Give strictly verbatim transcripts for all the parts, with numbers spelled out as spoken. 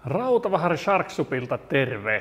Rautavaara Shark-supilta terve!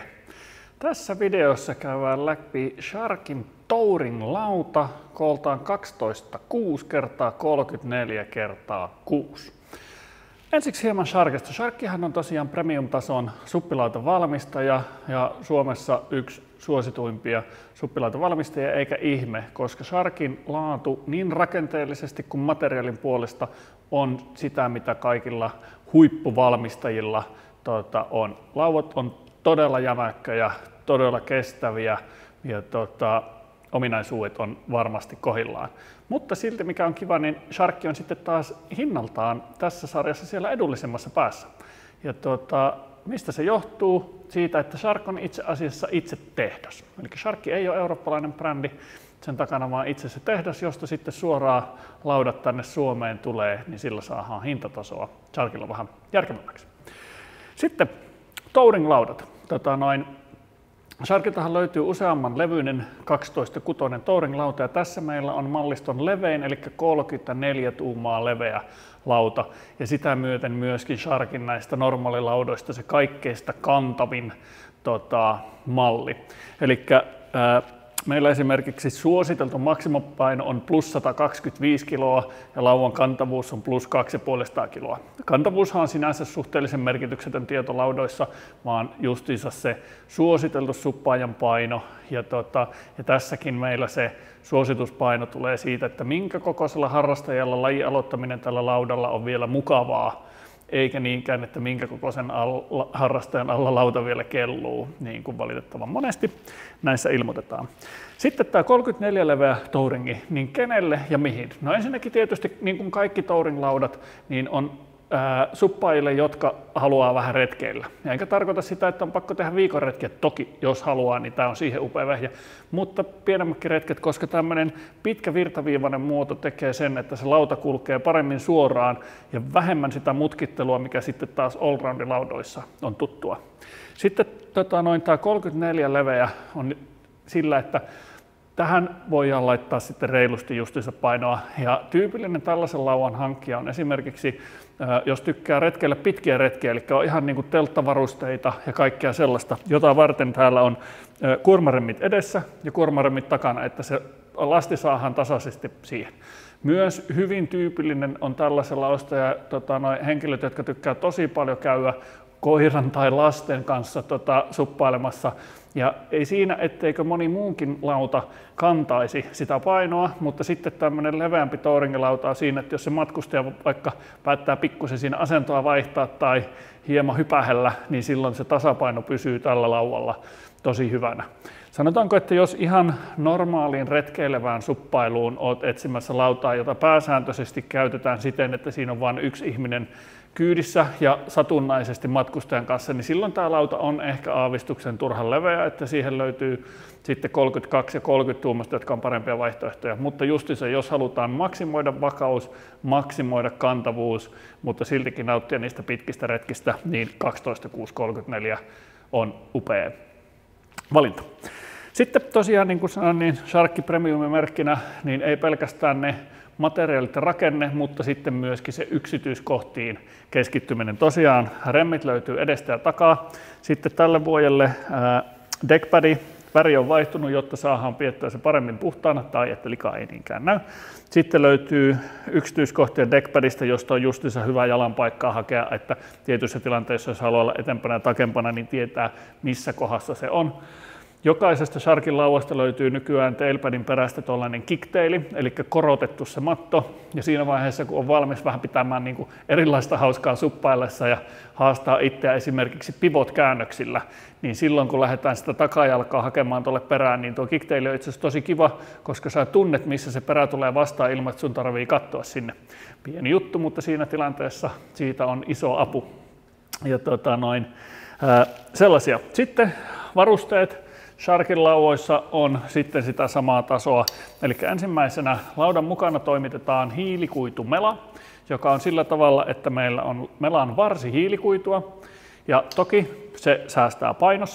Tässä videossa käydään läpi Sharkin Touring-lauta kooltaan kaksitoista kuusi kertaa kolmekymmentäneljä kertaa kuusi. Ensiksi hieman Sharkista. Sharkihan on tosiaan premium-tason suppilautavalmistaja ja Suomessa yksi suosituimpia suppilautavalmistajia, eikä ihme, koska Sharkin laatu niin rakenteellisesti kuin materiaalin puolesta on sitä, mitä kaikilla huippuvalmistajilla tuota, on. Lauvat on todella jämäkköjä, todella kestäviä ja tuota, ominaisuudet on varmasti kohdillaan. Mutta silti mikä on kiva, niin Shark on sitten taas hinnaltaan tässä sarjassa siellä edullisemmassa päässä. Ja tuota, mistä se johtuu? Siitä, että Shark on itse asiassa itse tehdas. Eli Shark ei ole eurooppalainen brändi, sen takana vaan itse se tehdas, josta sitten suoraan laudat tänne Suomeen tulee, niin sillä saadaan hintatasoa Sharkilla vähän järkevämmäksi. Sitten Touring-laudat. Tota noin, Sharkiltahan löytyy useamman levyinen kaksitoista kuusi Touring-lauta ja tässä meillä on malliston levein eli kolmekymmentäneljä tuumaa leveä lauta ja sitä myöten myöskin Sharkin näistä normaalilaudoista se kaikkeista kantavin tota, malli. Elikkä, ää, meillä esimerkiksi suositeltu maksimopaino on plus sata kaksikymmentäviisi kiloa ja lauan kantavuus on plus kaksisataaviisikymmentä kiloa. Kantavuushan on sinänsä suhteellisen merkityksetön tieto laudoissa, vaan justiinsa se suositeltu suppaajan paino. Ja, tota, ja tässäkin meillä se suosituspaino tulee siitä, että minkä kokoisella harrastajalla lajin aloittaminen tällä laudalla on vielä mukavaa, eikä niinkään, että minkä kokoisen alla, harrastajan alla lauta vielä kelluu, niin kuin valitettavan monesti näissä ilmoitetaan. Sitten tämä kolmekymmentäneljä leveä touringi, niin kenelle ja mihin? No ensinnäkin tietysti niin kuin kaikki touring-laudat, niin on ää, suppaajille, jotka haluaa vähän retkeillä. Ja enkä tarkoita sitä, että on pakko tehdä viikon retket, toki jos haluaa, niin tämä on siihen upea vehje. Mutta pienemmätkin retket, koska tämmöinen pitkä virtaviivainen muoto tekee sen, että se lauta kulkee paremmin suoraan ja vähemmän sitä mutkittelua, mikä sitten taas allround-laudoissa on tuttua. Sitten tota, noin tämä kolmekymmentäneljä leveä on sillä, että tähän voidaan laittaa sitten reilusti justiinsa painoa ja tyypillinen tällaisen lauan hankkija on esimerkiksi, jos tykkää retkeillä pitkiä retkiä, eli on ihan niin kuin telttavarusteita ja kaikkea sellaista, jota varten täällä on kuormaremmit edessä ja kuormaremmit takana, että se lasti saadaan tasaisesti siihen. Myös hyvin tyypillinen on tällaisella ostaja tota, henkilöt, jotka tykkää tosi paljon käydä koiran tai lasten kanssa tota, suppailemassa. Ja ei siinä, etteikö moni muunkin lauta kantaisi sitä painoa, mutta sitten tämmöinen leveämpi touringilauta on siinä, että jos se matkustaja vaikka päättää pikkusen siinä asentoa vaihtaa tai hieman hypähellä, niin silloin se tasapaino pysyy tällä lauvalla tosi hyvänä. Sanotaanko, että jos ihan normaaliin retkeilevään suppailuun olet etsimässä lautaa, jota pääsääntöisesti käytetään siten, että siinä on vain yksi ihminen kyydissä ja satunnaisesti matkustajan kanssa, niin silloin tämä lauta on ehkä aavistuksen turhan leveä, että siihen löytyy sitten kolmekymmentäkaksi ja kolmekymmentä tuumasta, jotka on parempia vaihtoehtoja. Mutta justiinsa, jos halutaan maksimoida vakaus, maksimoida kantavuus, mutta siltikin nauttia niistä pitkistä retkistä, niin kaksitoista kuusi kolmekymmentäneljä on upea valinta. Sitten tosiaan, niin kuin sanoin, niin Shark Premium-merkkinä niin ei pelkästään ne materiaalit ja rakenne, mutta sitten myöskin se yksityiskohtiin keskittyminen. Tosiaan remmit löytyy edestä ja takaa. Sitten tälle vuodelle ää, deckpadi, väri on vaihtunut, jotta saadaan pidettyä se paremmin puhtaana, tai että lika ei niinkään näy. Sitten löytyy yksityiskohtia deckpadista, josta on justiinsa hyvä jalan paikkaa hakea, että tietyissä tilanteissa, jos haluaa olla etempänä ja takempana, niin tietää, missä kohdassa se on. Jokaisesta Sharkin lauvasta löytyy nykyään tailpadin perästä tuollainen kicktaili, eli korotettu se matto. Ja siinä vaiheessa, kun on valmis vähän pitämään niin kuin erilaista hauskaa suppaillessa ja haastaa itseä esimerkiksi pivot-käännöksillä, niin silloin kun lähdetään sitä takajalkaa hakemaan tuolle perään, niin tuo kicktaili on itse asiassa tosi kiva, koska sä tunnet, missä se perä tulee vastaan ilman, että sun tarvii katsoa sinne. Pieni juttu, mutta siinä tilanteessa siitä on iso apu. Ja tota noin, ää, sellaisia. Sitten varusteet. Sharkin lauvoissa on sitten sitä samaa tasoa. Eli ensimmäisenä laudan mukana toimitetaan hiilikuitumela, joka on sillä tavalla, että meillä on melan varsi hiilikuitua. Ja toki se säästää painossa,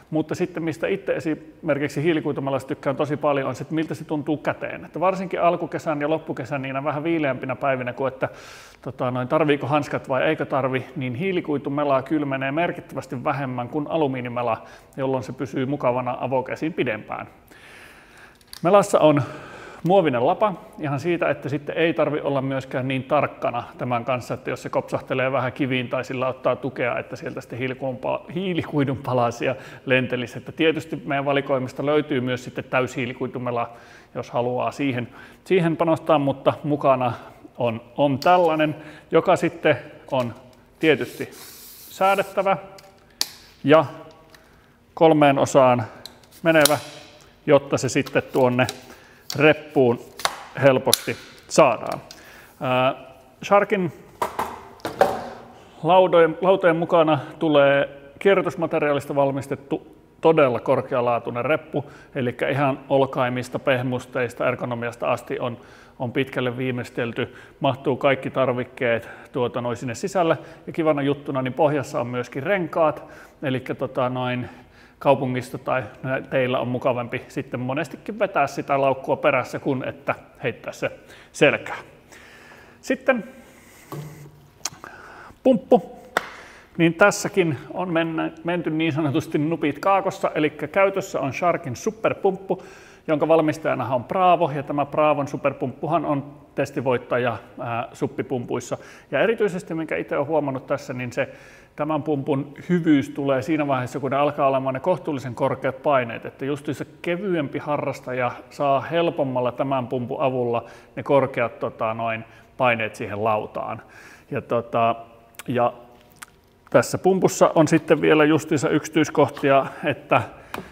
Mutta sitten mistä itse esimerkiksi hiilikuitumelassa tykkään tosi paljon on se, että miltä se tuntuu käteen. Että varsinkin alkukesän ja loppukesän niinä vähän viileämpinä päivinä, kuin että tota, noin, tarviiko hanskat vai eikö tarvi, niin hiilikuitumelaa kylmenee merkittävästi vähemmän kuin alumiinimela, jolloin se pysyy mukavana avokäsiin pidempään. Melassa on muovinen lapa ihan siitä, että sitten ei tarvi olla myöskään niin tarkkana tämän kanssa, että jos se kopsahtelee vähän kiviin tai sillä ottaa tukea, että sieltä sitten hiilikuidun palasia lentelisi. Että tietysti meidän valikoimista löytyy myös sitten täyshiilikuitumela, jos haluaa siihen, siihen panostaa, mutta mukana on, on tällainen, joka sitten on tietysti säädettävä ja kolmeen osaan menevä, jotta se sitten tuonne reppuun helposti saadaan. Ää, Sharkin laudojen, lautojen mukana tulee kierrätysmateriaalista valmistettu todella korkealaatuinen reppu, eli ihan olkaimista, pehmusteista, ergonomiasta asti on, on pitkälle viimeistelty, mahtuu kaikki tarvikkeet tuota, noin sinne sisälle, ja kivana juttuna niin pohjassa on myöskin renkaat, eli tota, noin kaupungista tai teillä on mukavampi sitten monestikin vetää sitä laukkua perässä, kun että heittää se selkää. Sitten pumppu. Niin tässäkin on menty niin sanotusti nupit kaakossa, eli käytössä on Sharkin superpumppu, jonka valmistajana on Bravo, ja tämä Bravon superpumppuhan on testivoittaja ää, suppipumpuissa. Ja erityisesti, minkä itse olen huomannut tässä, niin se tämän pumpun hyvyys tulee siinä vaiheessa, kun ne alkaa olemaan ne kohtuullisen korkeat paineet, että just se kevyempi harrastaja saa helpommalla tämän pumpun avulla ne korkeat tota, noin, paineet siihen lautaan. Ja, tota, ja tässä pumpussa on sitten vielä justiinsa yksityiskohtia, että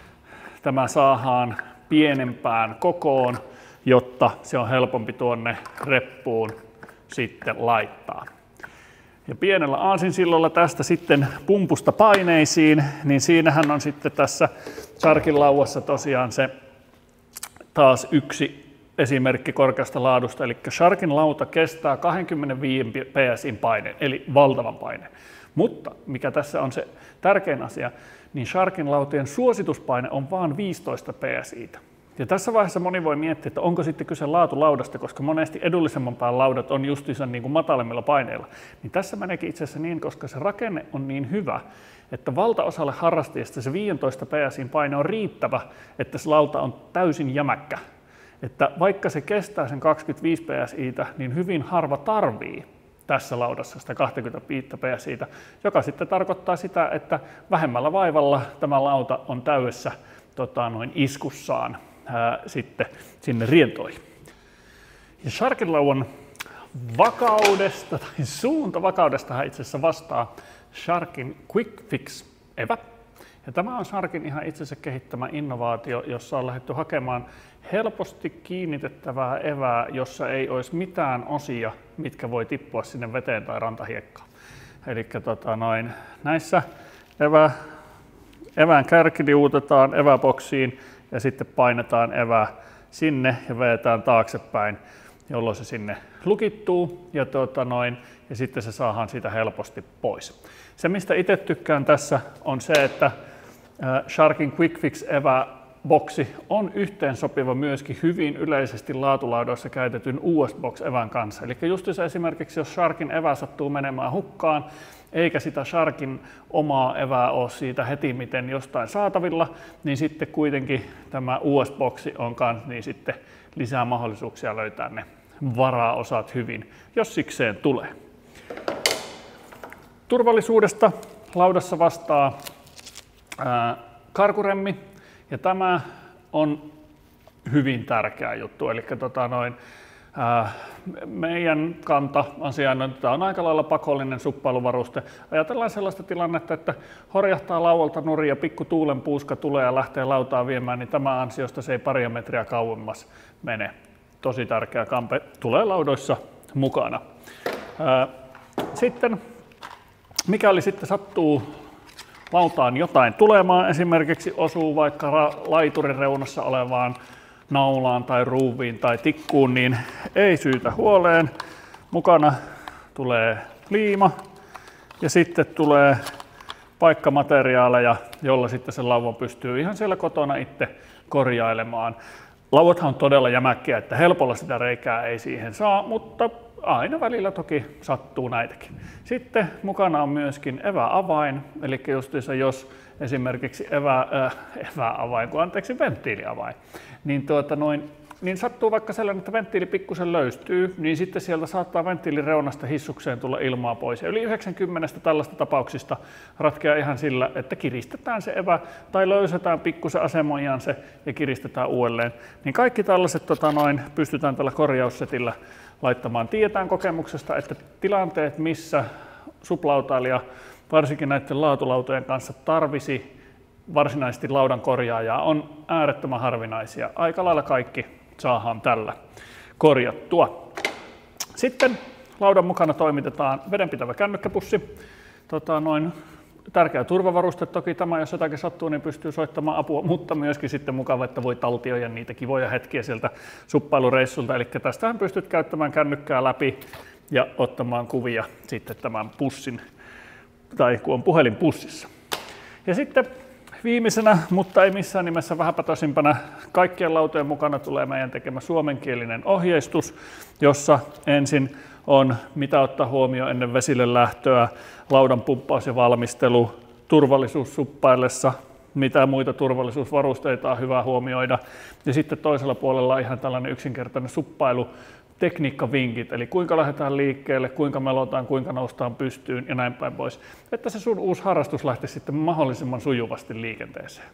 tämä saadaan pienempään kokoon, jotta se on helpompi tuonne reppuun sitten laittaa. Ja pienellä aasinsillolla tästä sitten pumpusta paineisiin, niin siinähän on sitten tässä Sharkin lauassa tosiaan se taas yksi esimerkki korkeasta laadusta, eli Sharkin lauta kestää kaksikymmentäviisi psi:n paineen, eli valtavan paineen. Mutta mikä tässä on se tärkein asia, niin Sharkin lautien suosituspaine on vain viisitoista psi:tä. Ja tässä vaiheessa moni voi miettiä, että onko sitten kyse laatulaudasta, koska monesti edullisemman pään laudat on justiinsa niin kuin matalemmilla paineilla. Niin tässä meneekin itse asiassa niin, koska se rakenne on niin hyvä, että valtaosalle harrastajista se viisitoista psi:n paine on riittävä, että se lauta on täysin jämäkkä. Että vaikka se kestää sen kaksikymmentäviisi psi:tä, niin hyvin harva tarvii tässä laudassa sitä kaksikymmentäviisi psi:tä, joka sitten tarkoittaa sitä, että vähemmällä vaivalla tämä lauta on täydessä tota, noin iskussaan ää, sitten sinne rientoihin. Ja Sharkin lauan vakaudesta tai suuntavakaudesta itse asiassa vastaa Sharkin Quick Fix evä. Ja tämä on Sharkin ihan itsensä kehittämä innovaatio, jossa on lähdetty hakemaan helposti kiinnitettävää evää, jossa ei olisi mitään osia, mitkä voi tippua sinne veteen tai rantahiekkaan. Eli tota noin, näissä evä, evään kärki liuutetaan eväboksiin ja sitten painetaan evää sinne ja vedetään taaksepäin, jolloin se sinne lukittuu ja, tota noin, ja sitten se saadaan siitä helposti pois. Se, mistä itse tykkään tässä, on se, että Sharkin Quick Fix evä boksi on yhteensopiva myöskin hyvin yleisesti laatulaudoissa käytetyn U S-box-evän kanssa. Eli justiinsa esimerkiksi, jos Sharkin evä sattuu menemään hukkaan, eikä sitä Sharkin omaa evää ole siitä heti miten jostain saatavilla, niin sitten kuitenkin tämä U S-boksi on kans, niin sitten lisää mahdollisuuksia löytää ne varaosat hyvin, jos sikseen tulee. Turvallisuudesta laudassa vastaa ää, karkuremmi. Ja tämä on hyvin tärkeä juttu, eli tota noin, ää, meidän kanta asiaan on, tämä on aika lailla pakollinen suppailuvaruste. Ajatellaan sellaista tilannetta, että horjahtaa laualta nurin ja pikku tuulen puuska tulee ja lähtee lautaa viemään, niin tämä ansiosta se ei paria metriä kauemmas mene. Tosi tärkeä kampe tulee laudoissa mukana. Ää, sitten, mikäli sitten sattuu lautaan jotain tulemaan, esimerkiksi osuu vaikka laiturin reunassa olevaan naulaan tai ruuviin tai tikkuun, niin ei syytä huoleen. Mukana tulee liima ja sitten tulee paikkamateriaaleja, jolla sitten sen lauvan pystyy ihan siellä kotona itse korjailemaan. Lauvothan on todella jämäkkiä, että helpolla sitä reikää ei siihen saa, mutta aina välillä toki sattuu näitäkin. Sitten mukana on myöskin eväavain, eli justiinsa jos esimerkiksi evä, äh, eväavain, kun anteeksi venttiiliavain, niin, tuota noin, niin sattuu vaikka sellainen, että venttiili pikkusen löystyy, niin sitten sieltä saattaa venttiilin reunasta hissukseen tulla ilmaa pois. Ja yli yhdeksänkymmentä tällaista tapauksista ratkeaa ihan sillä, että kiristetään se evä tai löysätään pikkusen asemoijan se ja kiristetään uudelleen. Niin kaikki tällaiset tota noin, pystytään tällä korjaussetillä laittamaan. Tiedetään kokemuksesta, että tilanteet, missä suplautailija varsinkin näiden laatulautojen kanssa tarvisi varsinaisesti laudan korjaajaa, on äärettömän harvinaisia. Aika lailla kaikki saadaan tällä korjattua. Sitten laudan mukana toimitetaan vedenpitävä kännykkäpussi. Tota, noin tärkeä turvavaruste toki tämä, jos jotakin sattuu, niin pystyy soittamaan apua, mutta myöskin sitten mukava, että voi taltioida niitä kivoja hetkiä sieltä suppailureissulta. Eli tästähän pystyt käyttämään kännykkää läpi ja ottamaan kuvia sitten tämän pussin, tai kun on puhelin pussissa. Ja sitten viimeisenä, mutta ei missään nimessä vähäpätöisimpänä, kaikkien lautojen mukana tulee meidän tekemä suomenkielinen ohjeistus, jossa ensin on mitä ottaa huomioon ennen vesille lähtöä, laudan pumppaus ja valmistelu, turvallisuus suppaillessa, mitä muita turvallisuusvarusteita on hyvä huomioida. Ja sitten toisella puolella on ihan tällainen yksinkertainen suppailu, tekniikkavinkit, eli kuinka lähdetään liikkeelle, kuinka melotaan, kuinka noustaan pystyyn ja näin päin pois. Että se sun uusi harrastus lähtisi sitten mahdollisimman sujuvasti liikenteeseen.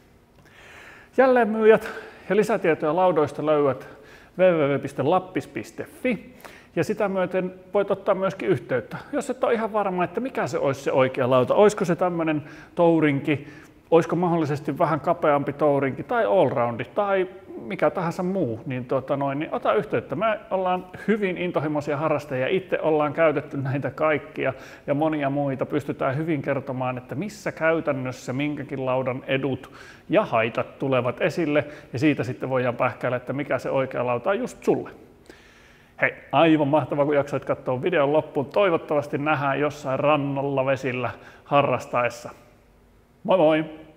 Jälleenmyyjät ja lisätietoja laudoista löydät double-u double-u double-u piste lappis piste fi ja sitä myöten voit ottaa myöskin yhteyttä. Jos et ole ihan varma, että mikä se olisi se oikea lauta, olisiko se tämmöinen tourinki, olisiko mahdollisesti vähän kapeampi tourinki tai allroundi tai mikä tahansa muu, niin, tuota noin, niin ota yhteyttä. Me ollaan hyvin intohimoisia harrastajia, itse ollaan käytetty näitä kaikkia ja monia muita. Pystytään hyvin kertomaan, että missä käytännössä minkäkin laudan edut ja haitat tulevat esille ja siitä sitten voidaan pähkäillä, että mikä se oikea lauta on just sulle. Hei, aivan mahtavaa, kun jaksoit katsoa videon loppuun. Toivottavasti nähdään jossain rannalla vesillä harrastaessa. Moi moi!